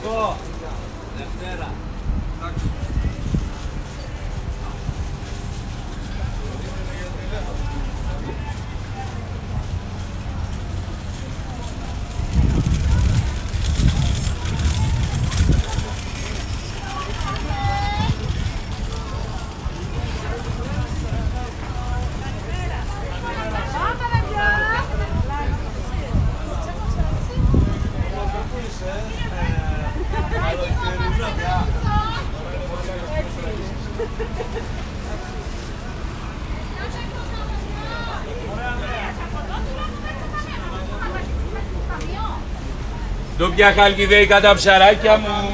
Νίκο. Δευτέρα. Ντούπια χαλκιδέικα τα ψαράκια μου.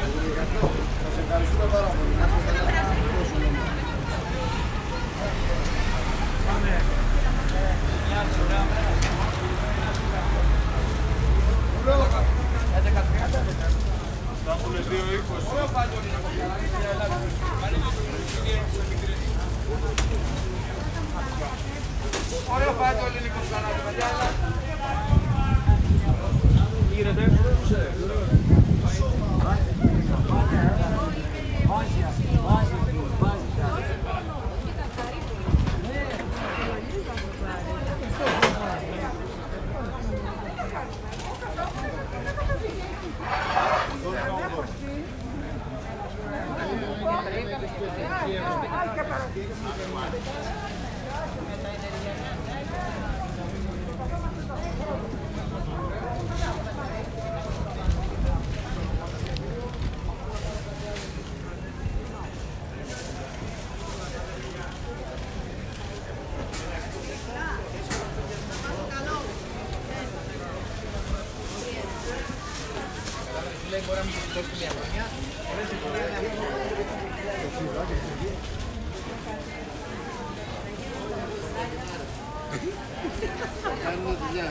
Ωραίο πάει το ελληνικό κανάλι, παιδιά. Μπορεί να μην το δώσει μια χρονιά. Κάνουμε δουλειά.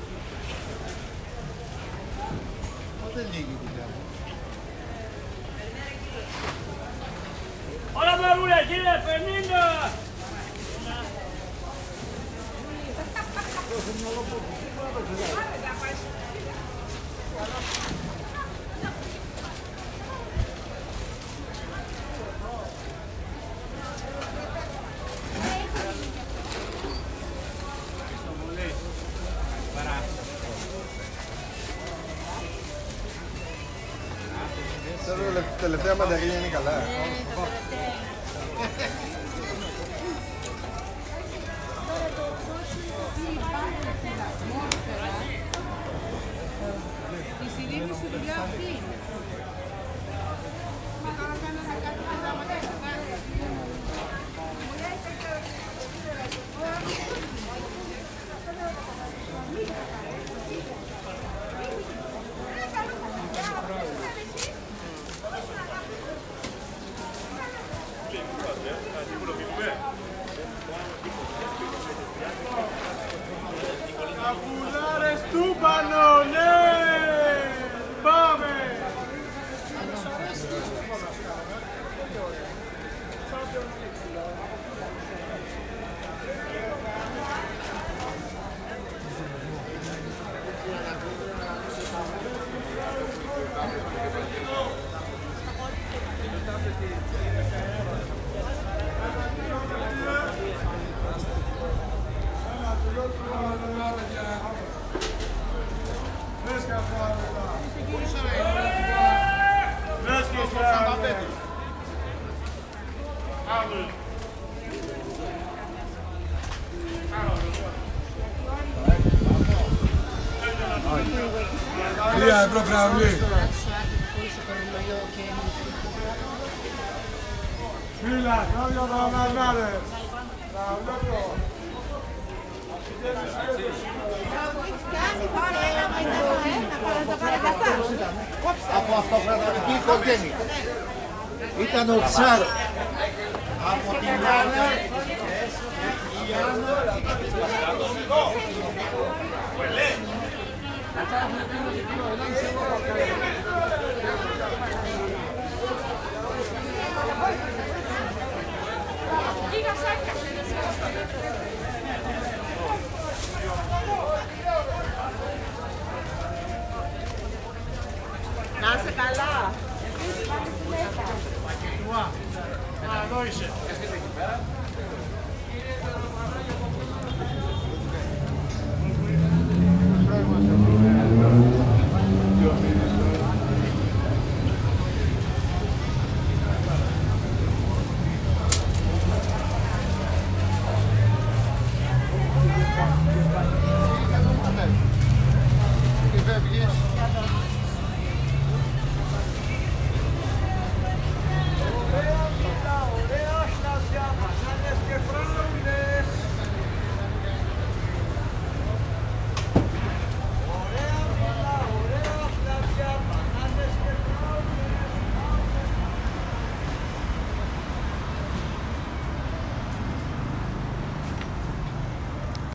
Πότε λίγη δουλειά. Όλα μαρούλια, κύριε, 50! Τελευταία μανταρίνια είναι καλά. Η Σιρήνη σου δουλειά αυτή είναι. Και τώρα κάνω να κάνω τα πράγματα. Καπουλάρες του πάνω, ναι! Πάμε! Τρία ευρώ φραουλί. Φίλα, κάμια παραμαγνάρες. Από αυτοκρατορική οικογένεια. Ήταν ο Τσάρ. Από την Άννα. Η Άννα. Να είσαι καλά. είσαι.